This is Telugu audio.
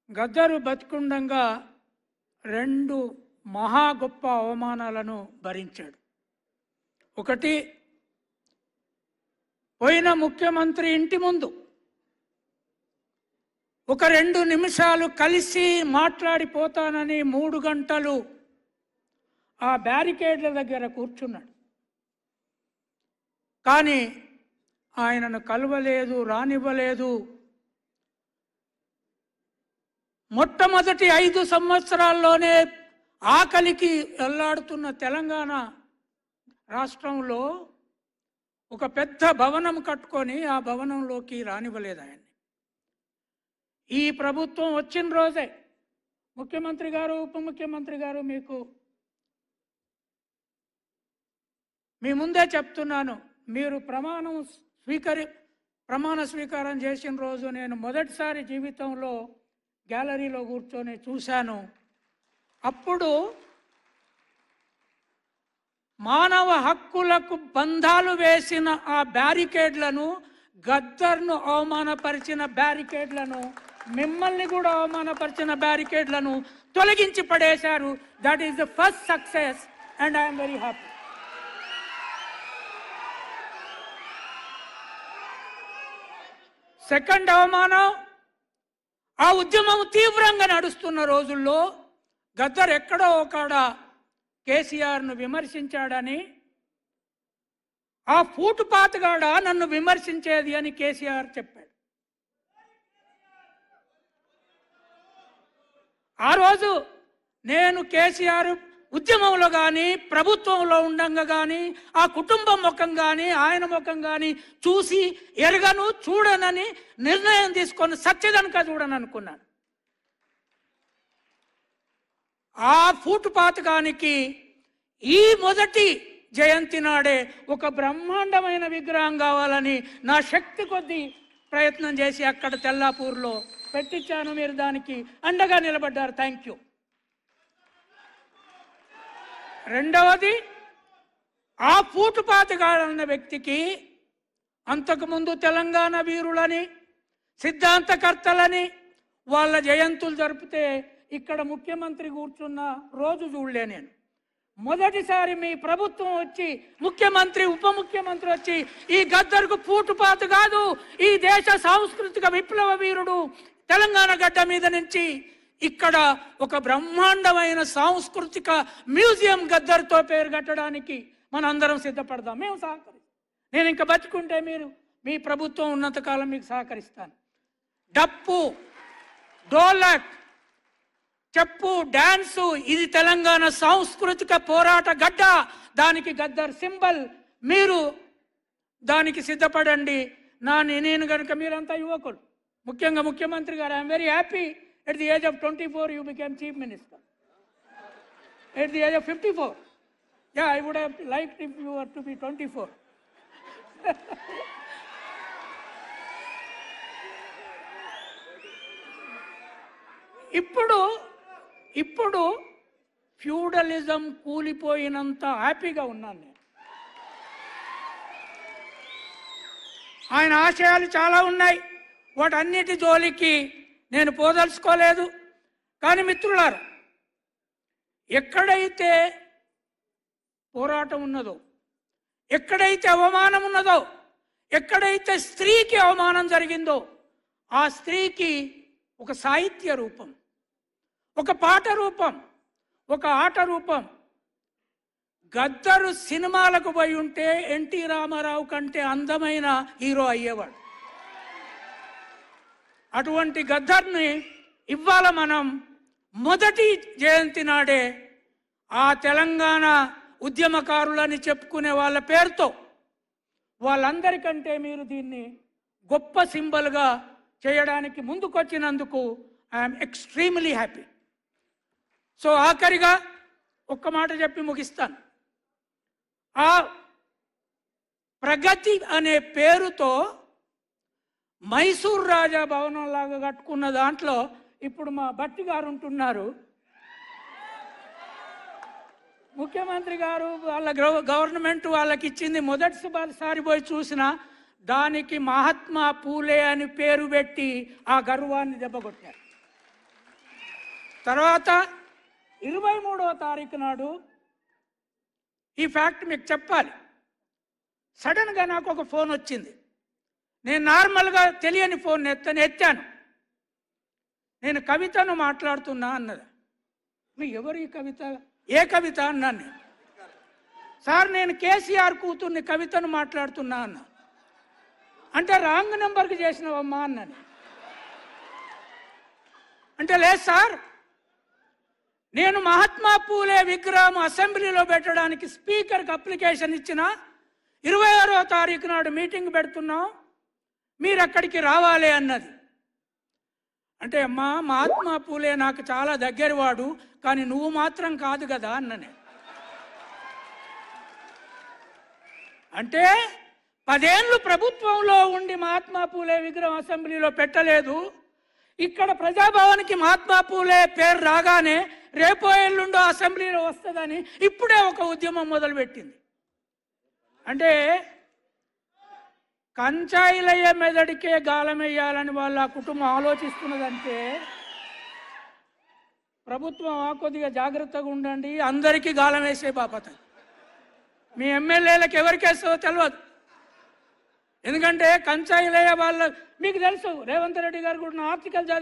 గద్దరు బతికుండంగా రెండు మహా గొప్ప అవమానాలను భరించాడు. ఒకటి, పోయిన ముఖ్యమంత్రి ఇంటి ముందు ఒక 2 నిమిషాలు కలిసి మాట్లాడిపోతానని 3 గంటలు ఆ బ్యారికేడ్ల దగ్గర కూర్చున్నాడు. కానీ ఆయనను కలవలేదు, రానివ్వలేదు. మొట్టమొదటి 5 సంవత్సరాల్లోనే ఆకలికి అల్లాడుతున్న తెలంగాణ రాష్ట్రంలో ఒక పెద్ద భవనం కట్టుకొని ఆ భవనంలోకి రానివ్వలేదు ఆయన్ని. ఈ ప్రభుత్వం వచ్చిన రోజే ముఖ్యమంత్రి గారు, ఉప ముఖ్యమంత్రి గారు, మీ ముందే చెప్తున్నాను, మీరు ప్రమాణ స్వీకారం చేసిన రోజు నేను మొదటిసారి జీవితంలో గ్యాలరీలో కూర్చొని చూశాను. అప్పుడు మానవ హక్కులకు బంధాలు వేసిన ఆ బ్యారికేడ్లను, గద్దర్ను అవమానపరిచిన బ్యారికేడ్లను, మిమ్మల్ని కూడా అవమానపరిచిన బ్యారికేడ్లను తొలగించి పడేశారు. That is the first success and I'm very happy. Second అవమానం, ఆ ఉద్యమం తీవ్రంగా నడుస్తున్న రోజుల్లో గద్దర్ ఎక్కడో ఒకడ కేసీఆర్ను విమర్శించాడని, ఆ ఫూటుపాతగాడ నన్ను విమర్శించేది అని కేసీఆర్ చెప్పాడు. ఆ రోజు నేను కేసీఆర్ ఉద్యమంలో కానీ ప్రభుత్వంలో ఉండంగా కానీ ఆ కుటుంబం ముఖం కానీ ఆయన ముఖం కానీ చూసి ఎరగను, చూడనని నిర్ణయం తీసుకొని సత్యదనక చూడను అనుకున్నాను. ఆ ఫూటుపాతకానికి ఈ మొదటి జయంతి నాడే ఒక బ్రహ్మాండమైన విగ్రహం కావాలని నా శక్తి కొద్దీ ప్రయత్నం చేసి అక్కడ తెల్లాపూర్లో పెట్టించాను. మీరు దానికి అండగా నిలబడ్డారు. Thank you. రెండవది, ఆ ఫూటుపాతగాడన్న వ్యక్తికి అంతకుముందు తెలంగాణ వీరులని, సిద్ధాంతకర్తలని వాళ్ళ జయంతులు జరిపితే ఇక్కడ ముఖ్యమంత్రి కూర్చున్న రోజు చూడలే నేను. మొదటిసారి మీ ప్రభుత్వం వచ్చి ముఖ్యమంత్రి, ఉప ముఖ్యమంత్రి వచ్చి ఈ గద్దర్కు ఫూటుపాత కాదు, ఈ దేశ సాంస్కృతిక విప్లవ వీరుడు, తెలంగాణ గడ్డ మీద నుంచి ఇక్కడ ఒక బ్రహ్మాండమైన సాంస్కృతిక మ్యూజియం గద్దర్తో పేరు కట్టడానికి మనందరం సిద్ధపడదాం. మేము సహకరిస్తాం. నేను ఇంకా బతుకుంటే మీ ప్రభుత్వం ఉన్నంతకాలం మీకు సహకరిస్తాను. డప్పు, డోలక్, చెప్పు, డాన్సు, ఇది తెలంగాణ సాంస్కృతిక పోరాట గడ్డ. దానికి గద్దర్ సింబల్. మీరు దానికి సిద్ధపడండి. నేను కనుక, మీరంతా యువకులు, ముఖ్యంగా ముఖ్యమంత్రి గారు, I'm very happy. At the age of 24, you became chief minister. At the age of 54, yeah, I would have liked if you were to be 24. ఇప్పుడు ఫ్యూడలిజం కూలిపోయినంత హ్యాపీగా ఉన్నాను నేను. ఆయన ఆశయాలు చాలా ఉన్నాయి, వాటన్నిటి జోలికి నేను పోదలుచుకోలేదు. కానీ మిత్రులారా, ఎక్కడైతే పోరాటం ఉన్నదో, ఎక్కడైతే అవమానం ఉన్నదో, ఎక్కడైతే స్త్రీకి అవమానం జరిగిందో, ఆ స్త్రీకి ఒక సాహిత్య రూపం, ఒక పాట రూపం, ఒక ఆట రూపం. గద్దరు సినిమాలకు పోయి ఉంటే ఎన్టీ రామారావు కంటే అందమైన హీరో అయ్యేవాడు. అటువంటి గద్దర్ని ఇవాళ మనం మొదటి జయంతి నాడే ఆ తెలంగాణ ఉద్యమకారులని చెప్పుకునే వాళ్ళ పేరుతో వాళ్ళందరికంటే మీరు దీన్ని గొప్ప సింబల్గా చేయడానికి ముందుకొచ్చినందుకు ఐఎమ్ ఎక్స్ట్రీమ్లీ హ్యాపీ. సో ఆఖరిగా ఒక్క మాట చెప్పి ముగిస్తాను. ఆ ప్రగతి అనే పేరుతో మైసూర్ రాజా భవనం లాగా కట్టుకున్న దాంట్లో ఇప్పుడు మా భట్టి గారు ఉంటున్నారు. ముఖ్యమంత్రి గారు వాళ్ళ గవర్నమెంట్ వాళ్ళకి ఇచ్చింది. మొదటిసారి పోయి చూసిన దానికి మహాత్మా పూలే అని పేరు పెట్టి ఆ గర్వాన్ని దెబ్బకొట్టారు. తర్వాత 23వ తారీఖు నాడు ఈ ఫ్యాక్ట్ మీకు చెప్పాలి. సడన్గా నాకు ఒక ఫోన్ వచ్చింది. నేను నార్మల్గా తెలియని ఫోన్ ఎత్తాను. నేను కవితను మాట్లాడుతున్నా అన్నది. ఎవరు ఈ కవిత? ఏ కవిత అన్నాను నేను. సార్ నేను కేసీఆర్ కూతుర్ని కవితను మాట్లాడుతున్నా అన్న. అంటే రాంగ్ నెంబర్కి చేసినవమ్మా అన్నాను. అంటే లేదు సార్, నేను మహాత్మా పూలే విగ్రహం అసెంబ్లీలో పెట్టడానికి స్పీకర్కి అప్లికేషన్ ఇచ్చిన 26వ తారీఖు నాడు మీటింగ్ పెడుతున్నాం, మీరు అక్కడికి రావాలి అన్నది. అంటే అమ్మా మహాత్మా పూలే నాకు చాలా దగ్గరవాడు, కానీ నువ్వు మాత్రం కాదు కదా అన్ననే. అంటే 10 ఏళ్ళు ప్రభుత్వంలో ఉండి మహాత్మా పూలే విగ్రహం అసెంబ్లీలో పెట్టలేదు. ఇక్కడ ప్రజాభవన్కి మహాత్మా పూలే పేరు రాగానే రేపో ఎల్లుండో అసెంబ్లీలో వస్తుందని ఇప్పుడే ఒక ఉద్యమం మొదలుపెట్టింది. అంటే కంచా ఇలయ్య మెదడికే గాలం వేయాలని వాళ్ళ కుటుంబం ఆలోచిస్తున్నదంటే ప్రభుత్వం కొద్దిగా జాగ్రత్తగా ఉండండి, అందరికీ గాలం వేసే బాపత. మీ ఎమ్మెల్యేలకు ఎవరికేస్తో తెలియదు. ఎందుకంటే కంచా ఇలయ్య వాళ్ళ మీకు తెలుసు, రేవంత్ రెడ్డి గారు కూడా ఆర్టికల్